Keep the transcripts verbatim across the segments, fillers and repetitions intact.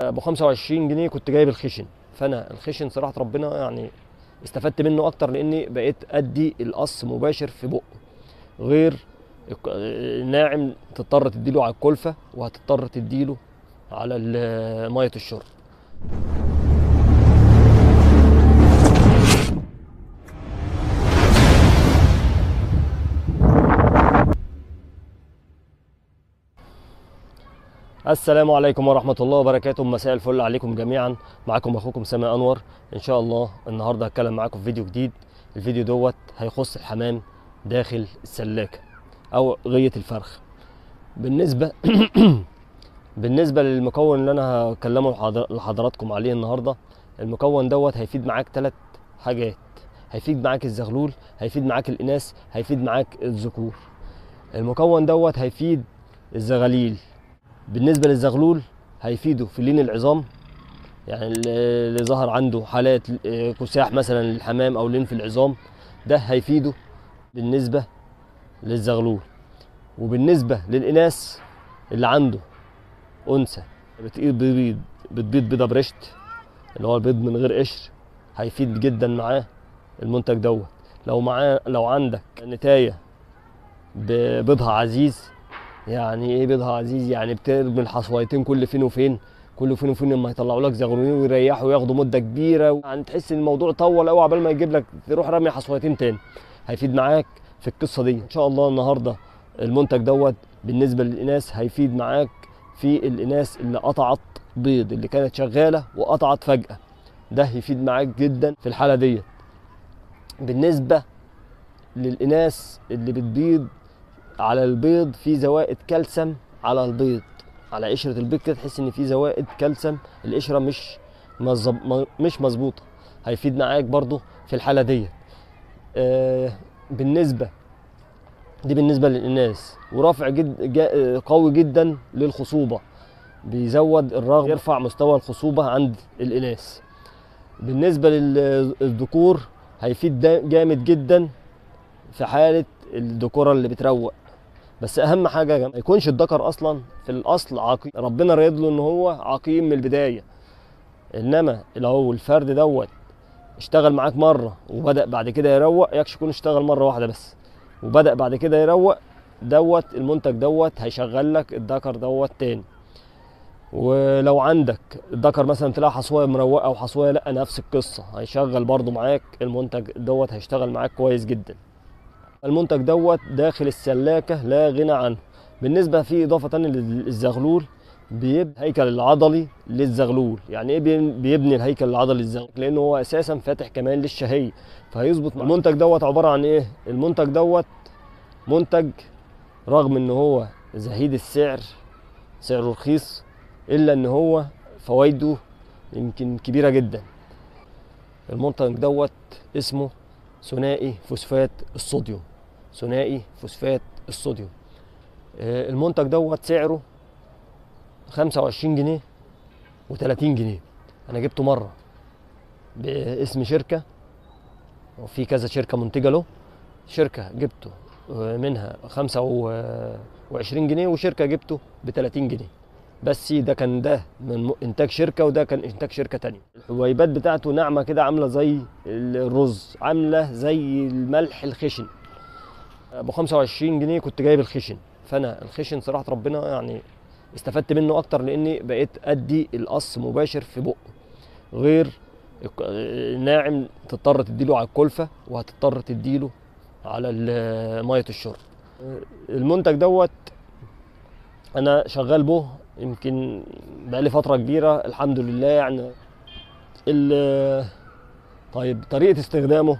ابو خمسة وعشرين جنيه كنت جايب الخشن، فانا الخشن صراحه ربنا يعني استفدت منه اكتر، لاني بقيت ادي القص مباشر في بقه، غير الناعم تضطر تديله على الكلفه وهتضطر تديله على ميه الشرب. السلام عليكم ورحمة الله وبركاته، مساء الفل عليكم جميعا. معاكم اخوكم سامي انور. ان شاء الله النهارده هتكلم معاكم في فيديو جديد. الفيديو دوت هيخص الحمام داخل السلاكة او غية الفرخ. بالنسبة بالنسبة للمكون اللي انا هكلمه لحضراتكم عليه النهارده، المكون دوت هيفيد معاك ثلاث حاجات. هيفيد معاك الزغلول، هيفيد معاك الاناث، هيفيد معاك الذكور. المكون دوت هيفيد الزغاليل. بالنسبه للزغلول هيفيده في لين العظام، يعني اللي ظهر عنده حالات كساح مثلا للحمام او لين في العظام، ده هيفيده بالنسبه للزغلول. وبالنسبه للاناث اللي عنده انثى بتبيض بيض بتبيض بيضه برشت، اللي هو البيض من غير قشر، هيفيد جدا معاه المنتج دوت. لو معاه لو عندك نتايه ببيضها عزيز، يعني ايه بيضها عزيز؟ يعني بترمي الحصويتين كل فين وفين، كل فين وفين لما يطلعوا لك زغلولين ويريحوا وياخدوا مده كبيره، يعني تحس ان الموضوع طول قوي عبال ما يجيب لك تروح رامي حصويتين تاني. هيفيد معاك في القصه دي ان شاء الله. النهارده المنتج دوت بالنسبه للاناث هيفيد معاك في الاناث اللي قطعت بيض، اللي كانت شغاله وقطعت فجاه، ده هيفيد معاك جدا في الحاله ديت. بالنسبه للاناث اللي بتبيض على البيض، في زوائد كالسيوم على البيض، على قشره البيض كده تحس ان في زوائد كالسيوم، القشره مش مزب... مش مظبوطه، هيفيد معاك برضو في الحاله ديت. آه بالنسبه دي بالنسبه للاناث، ورافع جد جا... قوي جدا للخصوبه، بيزود الرغبه، يرفع مستوى الخصوبه عند الاناث. بالنسبه للذكور هيفيد جامد جدا في حاله الذكوره اللي بتروق. بس اهم حاجه ما يكونش الذكر اصلا في الاصل عقيم، ربنا رايد له ان هو عقيم من البدايه. انما لو الفرد دوت اشتغل معاك مره وبدا بعد كده يروق، يكش يكون اشتغل مره واحده بس وبدا بعد كده يروق، دوت المنتج دوت هيشغل لك الذكر دوت تاني. ولو عندك الذكر مثلا تلاقي حصويه مروقه او حصويه لا، نفس القصه، هيشغل برضو معاك المنتج دوت، هيشتغل معاك كويس جدا. المنتج دوت داخل السلاكه لا غنى عنه. بالنسبه في اضافه ثانيه للزغلول، بيبني الهيكل العضلي للزغلول. يعني ايه بيبني الهيكل العضلي للزغلول؟ لانه هو اساسا فاتح كمان للشهيه، فهيظبط. المنتج دوت عباره عن ايه؟ المنتج دوت منتج رغم ان هو زهيد السعر، سعره رخيص، الا ان هو فوائده يمكن كبيره جدا. المنتج دوت اسمه ثنائي فوسفات الصوديوم، ثنائي فوسفات الصوديوم. المنتج دوت سعره خمسة وعشرين جنيه وتلاتين جنيه. انا جبته مره باسم شركه، وفي كذا شركه منتجه له. شركه جبته منها خمسة وعشرين جنيه، وشركه جبته ب تلاتين جنيه. بس ده كان ده من انتاج شركه وده كان انتاج شركه تانية. الحبيبات بتاعته ناعمه كده، عامله زي الرز، عامله زي الملح الخشن. ابو خمسة وعشرين جنيه كنت جايب الخشن، فانا الخشن صراحه ربنا يعني استفدت منه اكتر، لاني بقيت ادي القص مباشر في بقه، غير الناعم تضطر تديله على الكلفه وهتضطر تديله على ميه الشرب. المنتج دوت انا شغال به يمكن بقالي فتره كبيره الحمد لله. يعني طيب طريقه استخدامه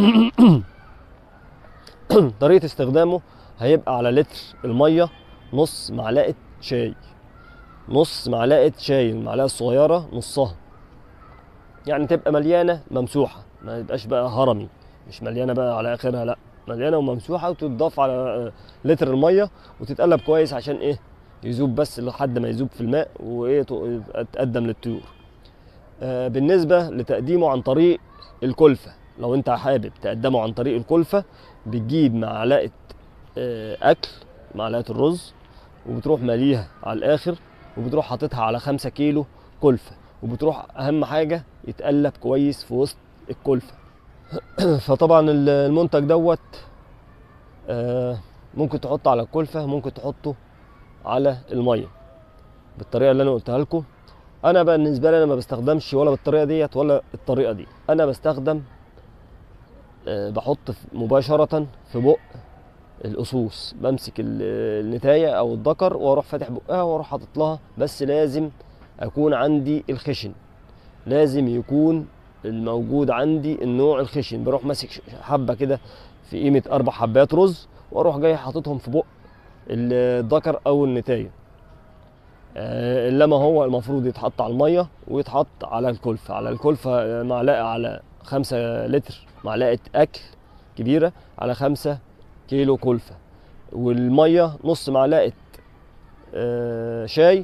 طريقه استخدامه هيبقى على لتر الميه نص معلقه شاي، نص معلقه شاي، المعلقه الصغيره نصها، يعني تبقى مليانه ممسوحه، ما يبقاش بقى هرمي، مش مليانه بقى على اخرها، لا مليانه وممسوحه، وتضاف على لتر الميه وتتقلب كويس عشان ايه؟ يذوب بس لحد ما يذوب في الماء وايه تقدم للطيور. آه بالنسبه لتقديمه عن طريق الكلفه، لو انت حابب تقدمه عن طريق الكلفه، بتجيب معلقه آه اكل، معلقه الرز، وبتروح ماليها على الاخر، وبتروح حاططها على خمسة كيلو كلفه، وبتروح اهم حاجه يتقلب كويس في وسط الكلفه. فطبعا المنتج دوت آه، ممكن تحطه على الكلفه، ممكن تحطه على الميه بالطريقه اللي انا قلتها لكم. انا بالنسبه لي انا ما بستخدمش ولا بالطريقه ديت ولا الطريقه دي، انا بستخدم آه، بحط مباشره في بق القصوص، بمسك النتايه او الذكر واروح فاتح بقها واروح حاطط لها، بس لازم اكون عندي الخشن، لازم يكون الموجود عندي النوع الخشن. بروح ماسك حبه كده في قيمه اربع حبات رز واروح جاي حاططهم في بق الذكر او النتايه. آه، انما هو المفروض يتحط على الميه ويتحط على الكلفه. على الكلفه معلقه على خمسة لتر، معلقه اكل كبيره على خمسة كيلو كلفه، والميه نص معلقه آه، شاي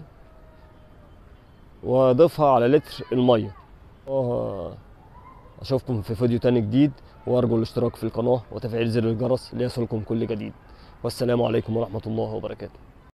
واضيفها على لتر الميه. آه، اشوفكم في فيديو تاني جديد، وارجو الاشتراك في القناه وتفعيل زر الجرس ليصلكم كل جديد. والسلام عليكم ورحمه الله وبركاته.